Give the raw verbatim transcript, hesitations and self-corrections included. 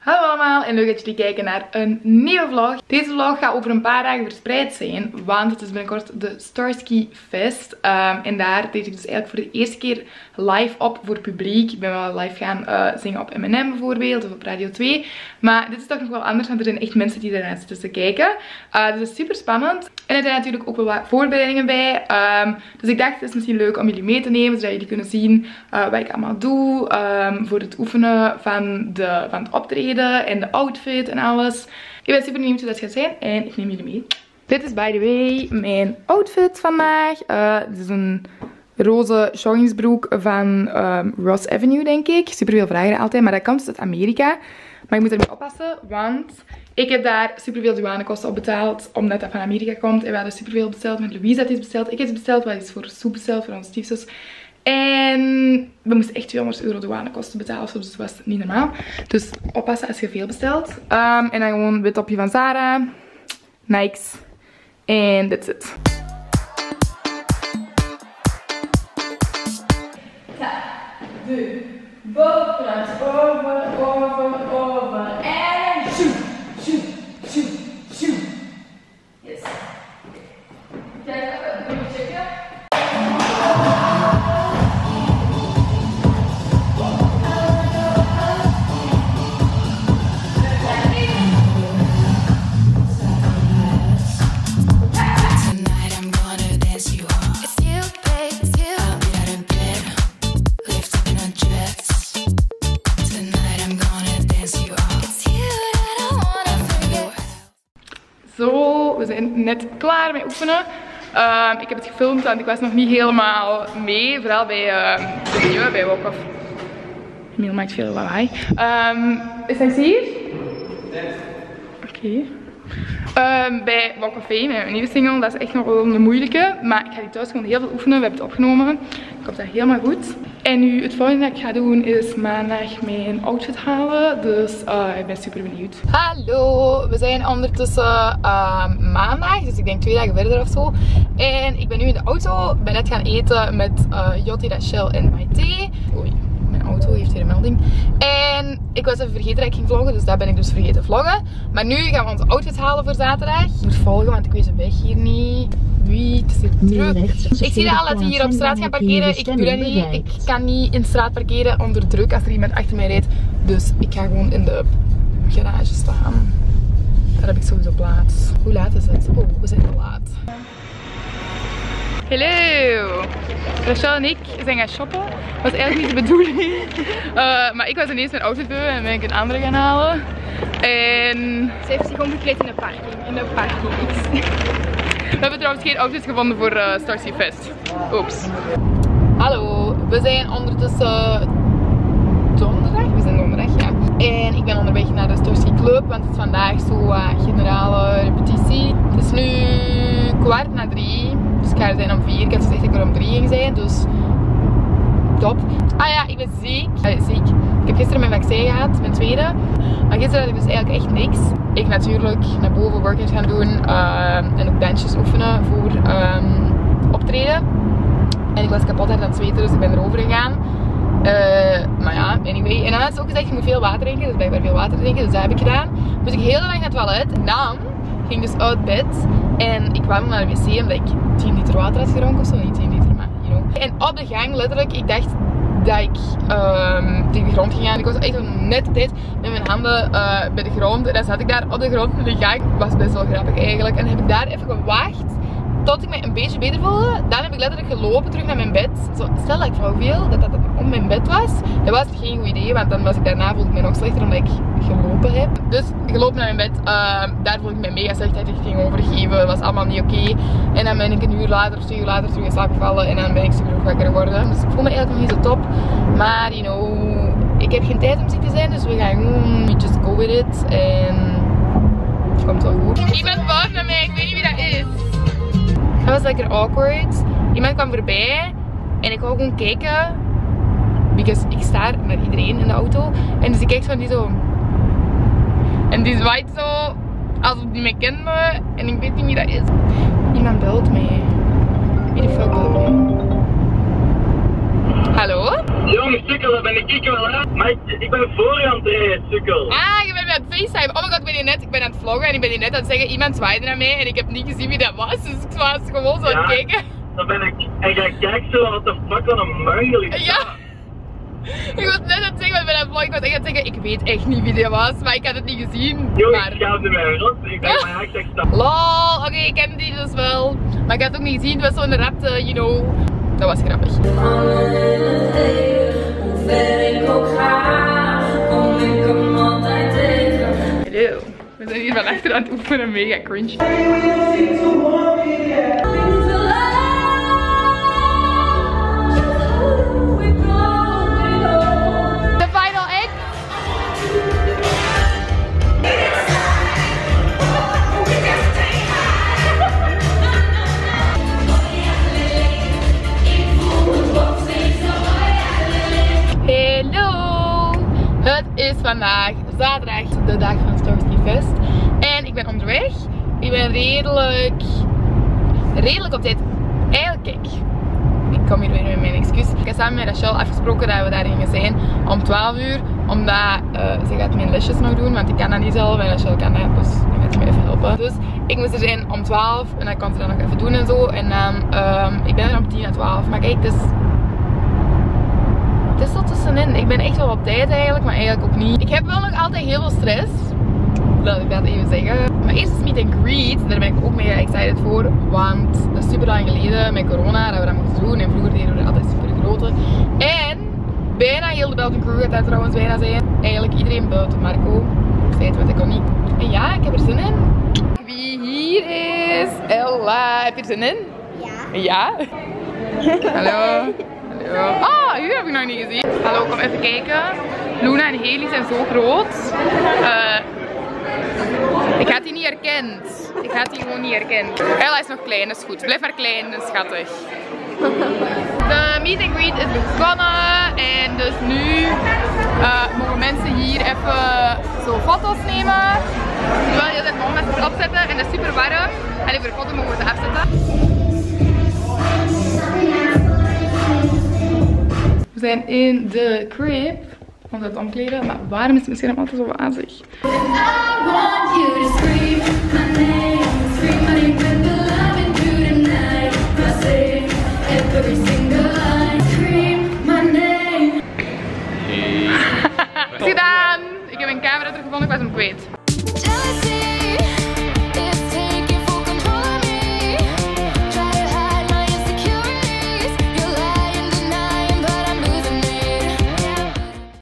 Hallo allemaal en leuk dat jullie kijken naar een nieuwe vlog. Deze vlog gaat over een paar dagen verspreid zijn, want het is binnenkort de Starsky Fest. Um, en daar deed ik dus eigenlijk voor de eerste keer live op voor publiek. Ik ben wel live gaan uh, zingen op M en M bijvoorbeeld of op Radio twee. Maar dit is toch nog wel anders, want er zijn echt mensen die daarnaar zitten te kijken. Uh, dus het is super spannend. En er zijn natuurlijk ook wel wat voorbereidingen bij. Um, dus ik dacht het is misschien leuk om jullie mee te nemen, zodat jullie kunnen zien uh, wat ik allemaal doe. Um, voor het oefenen van, de, van het optreden. En de outfit en alles. Ik ben super benieuwd hoe dat gaat zijn en ik neem jullie mee. Dit is by the way mijn outfit vandaag. Uh, dit is een roze joggingsbroek van um, Ross Avenue denk ik. Super veel vragen altijd, maar dat komt dus uit Amerika. Maar ik moet ermee oppassen, want ik heb daar super veel douanekosten op betaald. Omdat dat van Amerika komt. En we hadden super veel besteld. Met Louise had iets besteld. Ik heb iets besteld, wat is voor soep besteld, voor onze stiefzus. En we moesten echt tweehonderd euro douanekosten betalen, dus dat was niet normaal. Dus oppassen als je veel bestelt. Um, en dan gewoon een wit topje van Zara, Nikes en that's it. De bovenkant, over, over, over en shoot, shoot, shoot, shoot. Yes. Kijk, even checken. Zo, we zijn net klaar met oefenen. Um, ik heb het gefilmd, want ik was nog niet helemaal mee. Vooral bij uh, de nieuwe, bij Walk of... Emiel maakt veel lawaai. Um, is hij hier? Oké. Okay. Um, bij Walk of Fame, mijn nieuwe single, dat is echt nog wel een moeilijke. Maar ik ga die thuis gewoon heel veel oefenen. We hebben het opgenomen. Ik hoop dat helemaal goed. En nu, het volgende dat ik ga doen is maandag mijn outfit halen. Dus uh, ik ben super benieuwd. Hallo, we zijn ondertussen uh, maandag. Dus ik denk twee dagen verder of zo. En ik ben nu in de auto. Ik ben net gaan eten met uh, Jotti, Rachel en Maite. Oei. Mijn auto heeft hier een melding. En ik was even vergeten dat ik ging vloggen, dus daar ben ik dus vergeten vloggen. Maar nu gaan we onze outfit halen voor zaterdag. Ik moet volgen, want ik weet de weg hier niet. Wie, het is hier druk. Ik zie al dat die hier op straat gaan parkeren. Ik doe dat niet. Ik kan niet in de straat parkeren onder druk als er iemand achter mij rijdt. Dus ik ga gewoon in de garage staan. Daar heb ik sowieso plaats. Hoe laat is het? Oh, we zijn al laat. Hallo! Rachel en ik zijn gaan shoppen. Dat was eigenlijk niet de bedoeling. Uh, maar ik was ineens mijn outfit beu en ben ik een andere gaan halen. En... Ze heeft zich omgekleed in de parking. In de parking. We hebben trouwens geen outfit gevonden voor uh, Starsky Fest. Oeps. Hallo, we zijn ondertussen donderdag. We zijn donderdag, ja. En ik ben onderweg naar de Starsky Club, want het is vandaag zo uh, generale repetitie. Het is nu kwart na drie. Dus ik ga er zijn om vier. Ik had gezegd dat ik er om drie ging zijn, dus top. Ah ja, ik ben ziek. Allee, ziek. Ik heb gisteren mijn vaccin gehad, mijn tweede. Maar gisteren had ik dus eigenlijk echt niks. Ik natuurlijk naar boven workout gaan doen uh, en ook dansjes oefenen voor um, optreden. En ik was kapot aan het zweten, dus ik ben erover gegaan. Uh, maar ja, anyway. En dan had ze ook gezegd, je moet veel water drinken. Dus blijkbaar veel water drinken, dus dat heb ik gedaan. Dus ik heel lang naar het toilet. En dan ging ik dus uit bed. En ik kwam naar de wc omdat ik tien liter water had gedronken of zo. Niet tien liter, maar you know. En op de gang, letterlijk, ik dacht dat ik um, tegen de grond ging gaan. Ik was echt net op tijd met mijn handen uh, bij de grond. En dan zat ik daar op de grond in de gang. Was best wel grappig eigenlijk. En heb ik daar even gewacht tot ik me een beetje beter voelde. Dan heb ik letterlijk gelopen terug naar mijn bed. Zo, stel dat ik flauw viel, dat dat om mijn bed was. Dat was geen goed idee, want dan was ik daarna voelde ik me nog slechter omdat ik gelopen heb. Dus gelopen naar mijn bed, uh, daar voelde ik me mega slecht dat ik ging overgeven. Het was allemaal niet oké. Okay. En dan ben ik een uur later of twee uur later terug in slaap gevallen en dan ben ik super vroeg wakker geworden. Dus ik voel me eigenlijk nog niet zo top. Maar, you know, ik heb geen tijd om ziek te zijn, dus we gaan gewoon, we just go with it. En het komt wel goed. Iemand wacht naar mij, ik weet niet wie dat is. Dat was lekker awkward. Iemand kwam voorbij en ik wou gewoon kijken. Because ik sta naar iedereen in de auto. En dus ik kijk van die zo. En die zwaait zo alsof die mij kende. En ik weet niet wie dat is. Iemand belt mij. Wie de fuck belt mij? Hallo? Jongen, sukkel, dat ben ik wel, hè? Maar ik, ik ben voor je aan het rijden, sukkel. Ah, je bent oh my god, ik ben hier net, ik ben aan het vloggen en ik ben hier net aan het zeggen, iemand zwaaide naar mij en ik heb niet gezien wie dat was. Dus ik was gewoon zo aan het kijken. Dan ben ik, en jij kijkt zo, wat de fuck, wat een mangel is dat? Ja. Ik was net aan het zeggen, ik ben aan het vloggen, ik was echt aan het zeggen, ik weet echt niet wie dat was, maar ik had het niet gezien. Yo, maar... ik schaamde mij rot. Ik dacht, maar ja, ik zeg dat. Lol, oké, okay, ik ken die dus wel. Maar ik had het ook niet gezien, het was zo'n rapte, you know. Dat was grappig. Hallo, we zijn hier van achter aan het oefenen, mega cringe. De final act. Hallo, het is vandaag zaterdag, de dag van Stormski Fest. En ik ben onderweg. Ik ben redelijk, redelijk op tijd. Eigenlijk, kijk, ik kom hier weer met mijn excuus. Ik heb samen met Rachel afgesproken dat we daar gingen zijn om twaalf uur. Omdat uh, ze gaat mijn lesjes nog doen, want ik kan dat niet zelf en Rachel kan dat, dus dan gaat ze me even helpen. Dus ik moest er zijn om twaalf en dan kon ze dat nog even doen en zo. En dan, um, ik ben er om tien à twaalf. Maar kijk, dus... Het is zo tussenin. Ik ben echt wel op tijd eigenlijk, maar eigenlijk ook niet. Ik heb wel nog altijd heel veel stress. Laat ik dat even zeggen. Maar eerst is meet and greet. Daar ben ik ook mega excited voor. Want dat is super lang geleden met corona dat we dat mochten doen. En vroeger deden we er altijd super grote. En bijna heel de Belgian crew gaat daar trouwens bijna zijn. Eigenlijk iedereen buiten Marco. Ik zei het, want ik kon niet. En ja, ik heb er zin in. Wie hier is? Ella. Heb je er zin in? Ja. Ja? Hallo. Ah, u heb ik nog niet gezien. Hallo, kom even kijken. Luna en Haley zijn zo groot. Uh, ik had die niet herkend. Ik had die gewoon niet herkend. Ella is nog klein, dat is goed. Blijf maar klein, dat is schattig. De meet and greet is begonnen. En dus nu uh, mogen mensen hier even zo foto's nemen. Terwijl je dat moment moet opzetten en dat is super warm. En voor de foto mogen we ze afzetten. We zijn in de crib, om het omkleden, maar waarom is het misschien altijd zo wazig? Gedaan! Ik heb mijn camera teruggevonden, ik was hem kwijt.